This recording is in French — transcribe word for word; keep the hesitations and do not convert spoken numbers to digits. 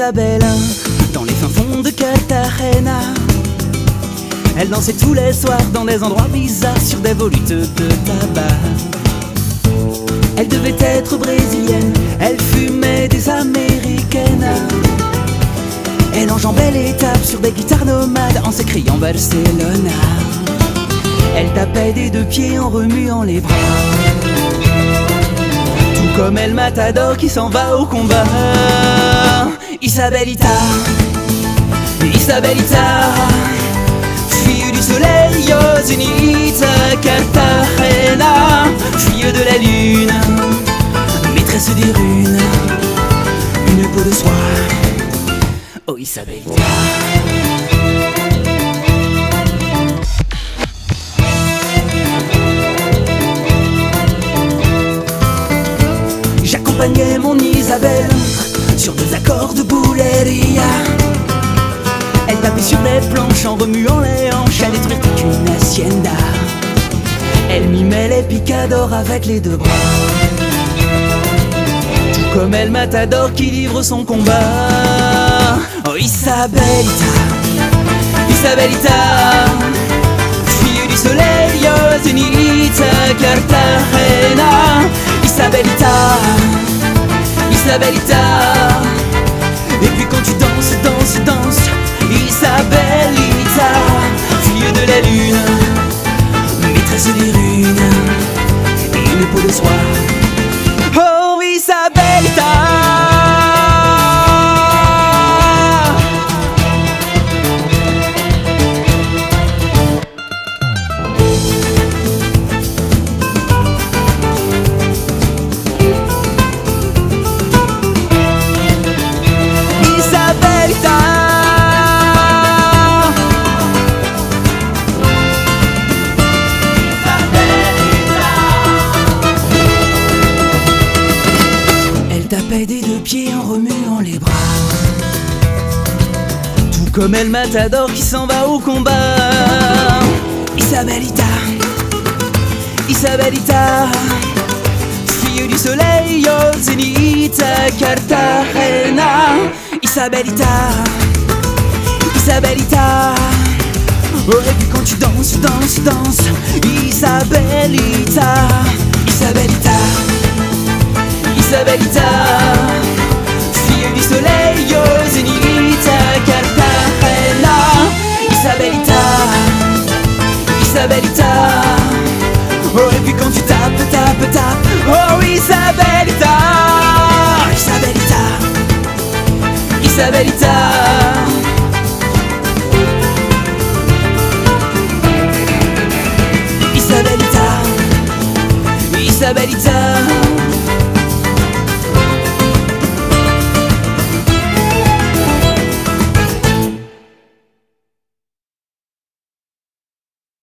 Isabelle, dans les fins fonds de Cartagena. Elle dansait tous les soirs dans des endroits bizarres sur des volutes de tabac. Elle devait être brésilienne, elle fumait des américaines. Elle enjambait l'étape sur des guitares nomades en s'écriant Barcelona. Elle tapait des deux pieds en remuant les bras, tout comme El Matador qui s'en va au combat. Isabelita, Isabelita, fille du soleil, au zénith, Cartagena, fille de la lune, maîtresse des runes, une peau de soie. Oh Isabelita. J'accompagnais mon Isabelle sur deux accords de bouleria. Elle tapait sur les planches en remuant les hanches à détruire toute une hacienda. Elle mimait les picadors avec les deux bras, tout comme El Matador qui livre son combat. Oh Isabelita, Isabelita, fille du soleil, au zénith, Cartagena. Isabelita, Isabelita, et puis quand tu danses, danses, danses, Isabelita, fille de la lune, maîtresse des runes, et une peau de soie. Oh Isabelita. Tapait des deux pieds en remuant les bras, tout comme El Matador qui s'en va au combat. Isabelita, Isabelita, fille du soleil, au zénith, Cartagena. Isabelita, Isabelita, oh et puis quand tu danses, danses, danses, Isabelita, Isabelita, Isabelita, fille du soleil, au zénith, Cartagena. Isabelita, Isabelita, oh et puis quand tu tapes, tapes, tapes, oh Isabelita, Isabelita, Isabelita. Isabelita, Isabelita.